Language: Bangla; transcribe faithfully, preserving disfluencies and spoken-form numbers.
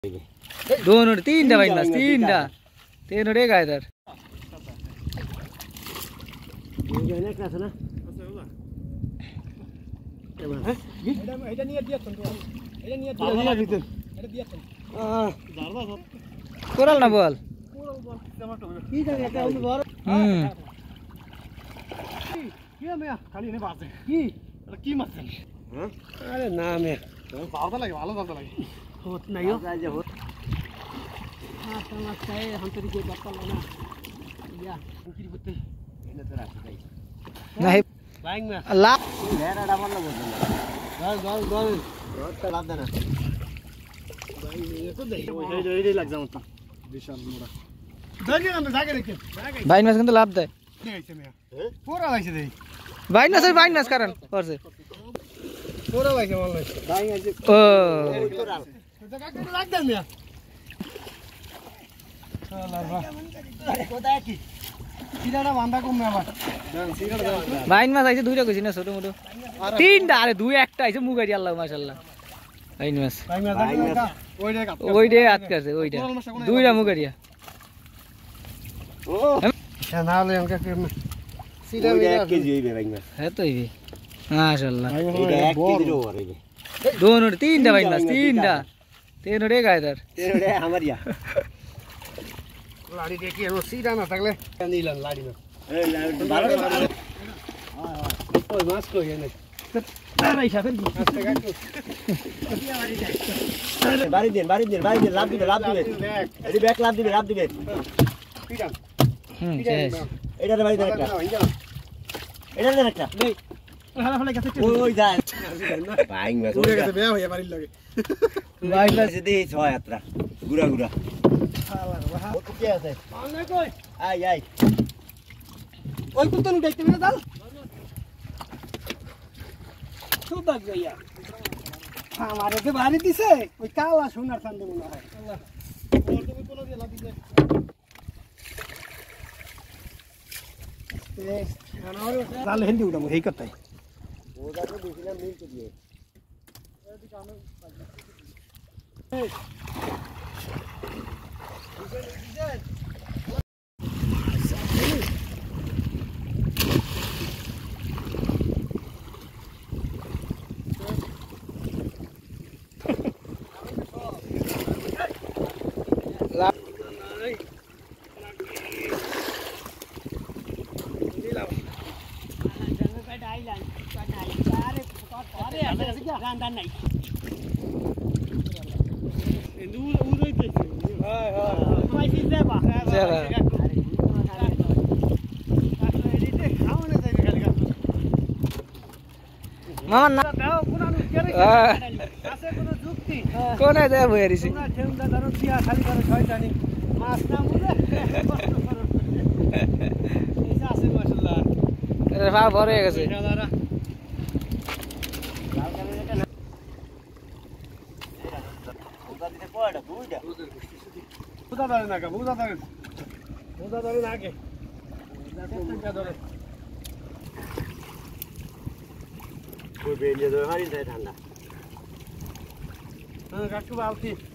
दोन तीनटा भाई मास तीनटा तीन रे का इधर ये ना क्लास ना এটা এটা নিয়ে দিয়েছেন তো এটা নিয়ে দিয়েছেন এটা দিয়েছেন আ জারদা সব কোরাল না বল পুরো বল টমেটো কি জায়গা এটা হলো বড় হুম কি মেয়া খালি নে বাজে কি এটা কি মাছ হ্যাঁ আরে না মে ভালো লাগে ভালো জানতে লাগে होत नहीं हो राजा होत हां समझता है हम तेरी कोई बात ना या उनकी बुत्ते इन्हें तो रास्ते गई नहीं बाइंग में अल्लाह घेरा डाबल ना बोल गल गल गल रोड पे लाद देना भाई ये तो दे ये ये लग जाऊं तो विशाल मोरा दे ना मैं जाके देखे भाई मास কিন্তু লাভ দেয় দেইছে মিয়া পুরো লাইছে দেই ভাই না স্যার ভাই নাস কারণ করছে পুরো লাইছে বল নাই बाइंग आज ও तो राल জায়গা করে লাগ দেন মিয়া আল্লাহ বাহ কোথায় কি সিরাটা বাঁধা কম আবার দেন সিরাটা দেন ভাই মাস আইছে দুইটা কইছি না ছোট মোটো তিনটা আরে দুই একটা আইছে মুগারি আল্লাহ মাশাআল্লাহ ভাই মাস ভাই মিয়া জায়গা ওই রে ওই রে আটকাছে ওইটা দুইটা মুগারিয়া ओ না হলে আমাকে ফিরনা सीधा एक केजी होई बाइंग में হ্যাঁ তো ইবি মাশাআল্লাহ এটা এক কেজি रो रे दोन तीनटा भाई मास तीनटा तीन रे का इधर तेरे हमारिया লাড়ি দেখি আর সিধা না থাকলে নিলাম লাড়ি না ए बारो हां ওই মাছ কই এনে बारी साफे बारी देन बारी देन बारी देन लाभ दिबे लाभ दिबे এডি ব্যাক লাভ দিবে লাভ দিবে পিটান হুম শেষ এটারে বাড়ি দেন একটা এটারে দেন একটা নেই হালা ফলে গেছে ওই যায় বাইং মে উড়ে গেছে বেয়া হইয়া বাড়ির লাগে বাইং মে সিধি ছয় যাত্রা গুড়া গুড়া হালা বাহ ও কি আছে অনেক কই আই আই ওই কুতন দেখতে না দাল খুব বাগ যাইয়া আমারে কে বাড়ি দিছে ওই কালা সোনার চান্দে মনে হয় আল্লাহ ওর তুমি কোন দিয়ে লাগিছে এ জানার জাল হেন্দি উড়ামু এই কথাই ওটা তো দিছিলাম মিল তো দিয়ে মামা না আছে কোন যুক্তি কোনে যায় বইরিছি তোমরা ঠেউদা ধরো দিয়া খালি করে শয়তানি মাছ না মুলে এইসা আছে মাশাআল্লাহ এর পা ভরে গেছে দাদা ওটা দিতে কয়টা দুইটা বুঝা ধরে না বুঝা ধরে বুঝা ধরে না আগে বুঝা ধরে ওই বেরিয়ে ধরে হারিয়ে যায় ঠান্ডা হ্যাঁ কাকু বালতি